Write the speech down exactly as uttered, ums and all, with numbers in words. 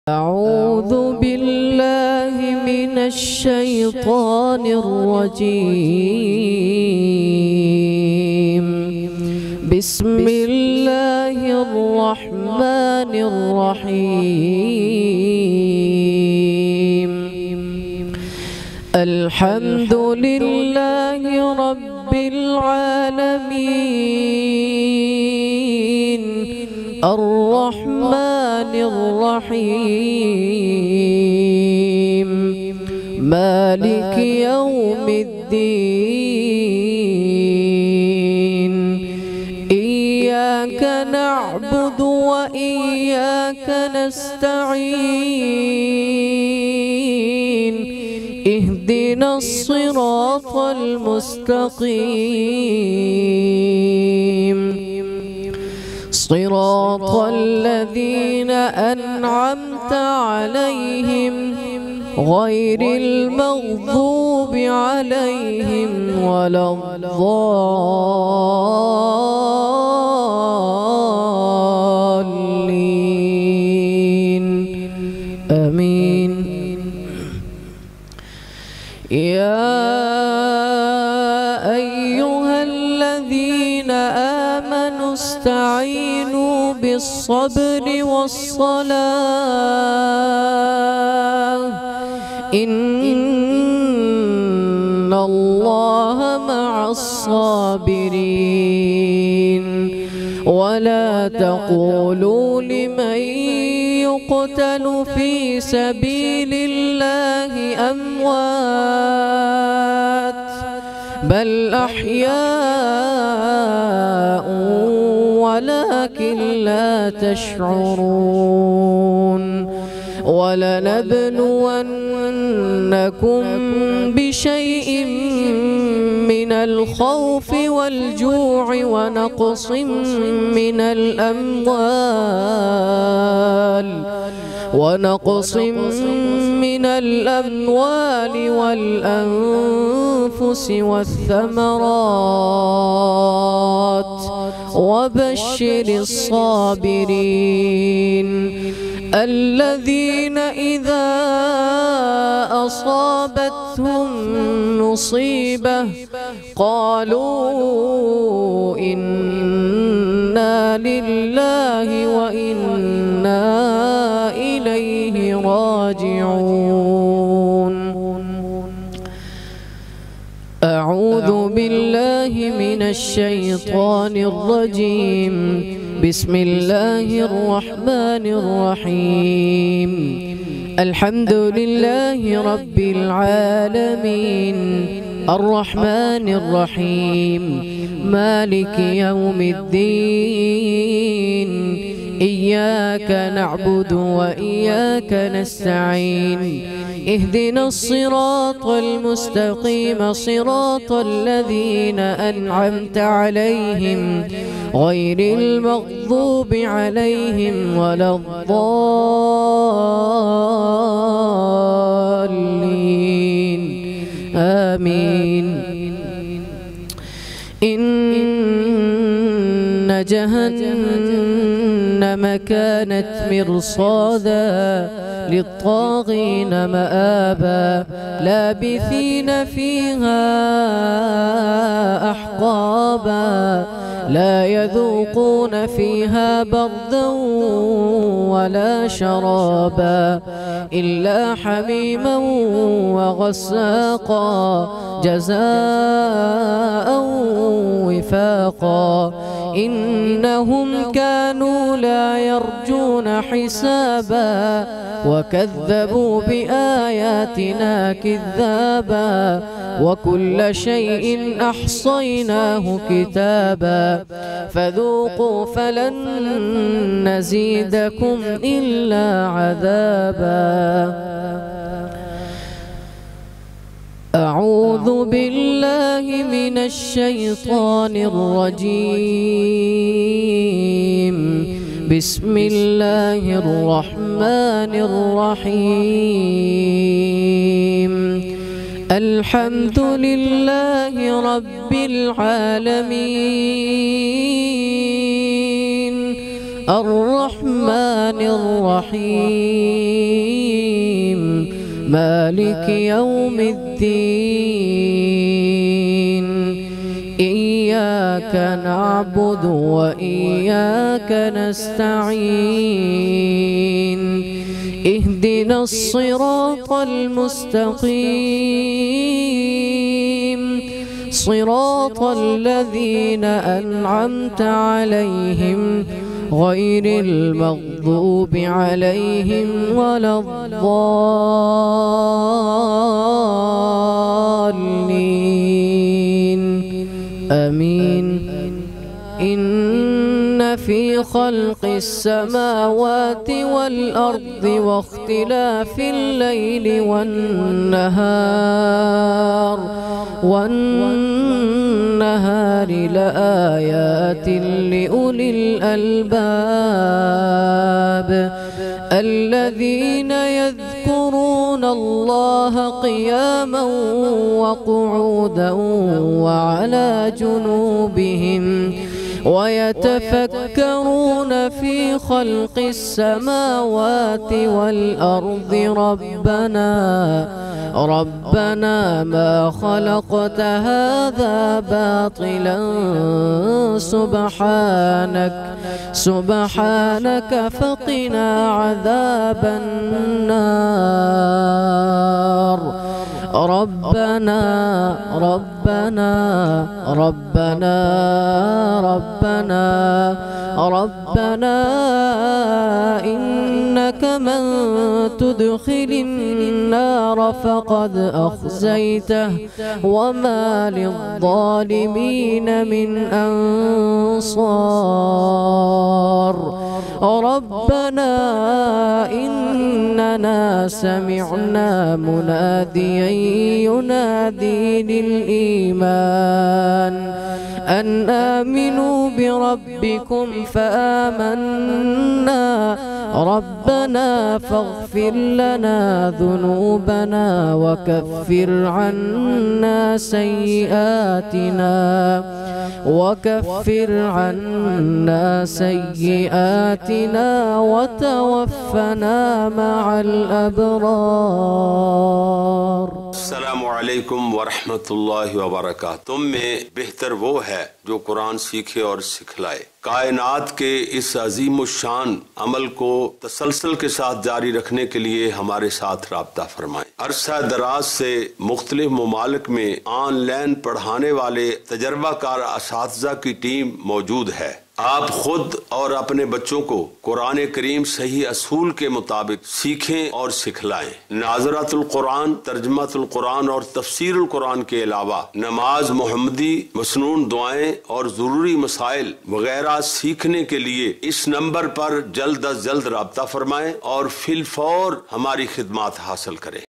أعوذ بالله من الشيطان الرجيم. بسم الله الرحمن الرحيم. الحمد لله رب العالمين الرحمن الرحيم مالك يوم الدين. إياك نعبد وإياك نستعين. اهدنا الصراط المستقيم صراط الذين أنعمت عليهم غير المغضوب عليهم ولا الضالين. آمين. يا أيها الذين آمنوا استعينوا بالصبر والصلاة إن الله مع الصابرين. ولا تقولوا لمن يقتل في سبيل الله أموات بل أحياء ولكن لا تشعرون. ولنبلونكم بشيء من الخوف والجوع ونقص من الأموال ونقص من الأموال والأنفس والثمرات وبشر الصابرين الذين إذا أصابتهم مصيبة قالوا إنا لله وإنا إليه راجعون. أعوذ بالله من الشيطان الرجيم. بسم الله الرحمن الرحيم. الحمد لله رب العالمين الرحمن الرحيم مالك يوم الدين. إياك نعبد وإياك نستعين. اهدنا الصراط المستقيم صراط الذين أنعمت عليهم غير المغضوب عليهم ولا الضالين. آمين. إن جهنم كانت مرصادا للطاغين مآبا لابثين فيها أحقابا لا يذوقون فيها بردا ولا شرابا إلا حميما وغساقا جزاء وفاقا. إنهم كانوا لا يرجون حسابا وكذبوا بآياتنا كذابا وكل شيء أحصيناه كتابا فذوقوا فلن نزيدكم إلا عذابا. أعوذ بالله من الشيطان الرجيم. بسم الله الرحمن الرحيم. الحمد لله رب العالمين الرحمن الرحيم مالك يوم الدين إياك نعبد وإياك نستعين اهدنا الصراط المستقيم صراط الذين أنعمت عليهم غير المغضوب عليهم ولا الضالين آمين. إن في خلق السماوات والأرض واختلاف الليل والنهار والنهار لآيات لأولي الألباب الذين يذكرون الله قياما وقعودا وعلى جنوبهم ويتفكرون في خلق السماوات والأرض ربنا ربنا ما خلقت هذا باطلا سبحانك سبحانك فقنا عذاب النار. ربنا ربنا ربنا ربنا ربنا إنك من تدخل النار فقد أخزيته وما للظالمين من أنصار. ربنا إننا سمعنا مناديا ينادي للإيمان أن آمنوا بربكم فآمنا ربنا فاغفر لنا ذنوبنا وكفر عنا سيئاتنا وكفر عنا سيئاتنا وتوفنا مع الأبرار. अस्सलामु अलैकुम वरहमतुल्लाहि वबरकातुहू। तुम में बेहतर वो है जो कुरान सीखे और सिखलाए। कायनात के इस अजीम शान अमल को तसलसल के साथ जारी रखने के लिए हमारे साथ राब्ता फरमाएं। अरसा दराज से मुख्तलिफ ममालिक में ऑनलाइन पढ़ाने वाले तजर्बाकार असातिज़ा की टीम मौजूद है। आप खुद और अपने बच्चों को कुरान करीम सही असूल के मुताबिक सीखें और सिखलाएं। नाज़रातुल कुरान, तर्जमातुल कुरान और तफसीरुल कुरान के अलावा नमाज मोहम्मदी, मसनून दुआएं और ज़रूरी मसाइल वगैरह सीखने के लिए इस नंबर पर जल्द अज जल्द राब्ता फरमाएं और फिल फौर हमारी खिदमत हासिल करें।